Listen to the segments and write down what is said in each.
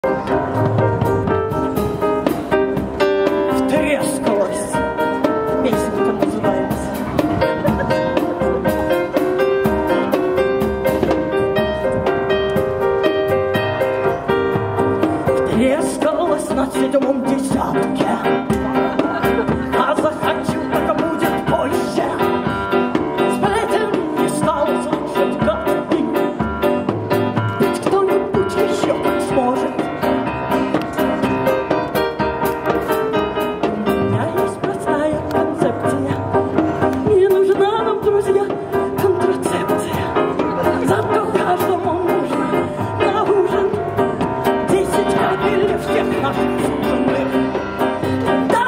Втрескалась, песенка называется. Втрескалась на 7-м десятке, а захочу, так будет позже. Сплетен не стал слушать гадкий, ведь кто-нибудь еще так сможет. У меня есть простая концепция, не нужна нам, друзья, контрацепция. Зато каждому нужно на ужин 10 капель всех наших суженых. Да!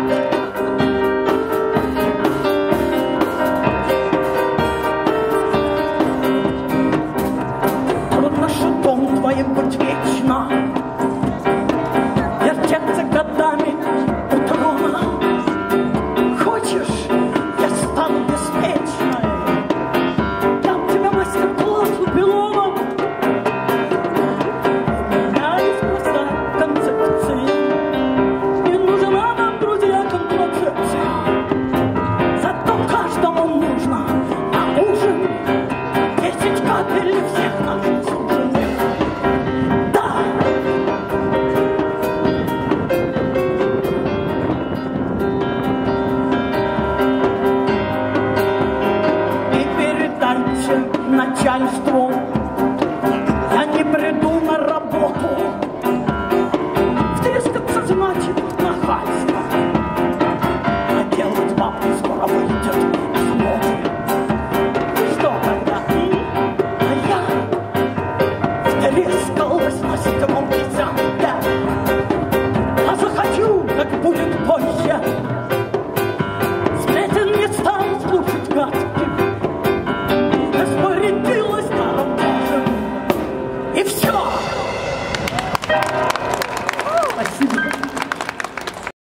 Трудно шутом твоим быть вечно, вертеться годами у трона. Хочешь, я стану беспечной, дам тебе мастер-класс у пилона. У меня есть простая концепция, не нужна нам, друзья, контрацепция. Зато каждому нужно на ужин 10 капель всех наших суженых. Да! И передайте начальству, я не приду на работу. Втрескаться значит нахальство, а делать бабки скоро выйдет из моды. И что тогда? А я втрескалась на 7-м десятке, а захочу, как будет позже. Сплетен не стал слушать гадких, распорядилась даром Божьим. И все. Спасибо.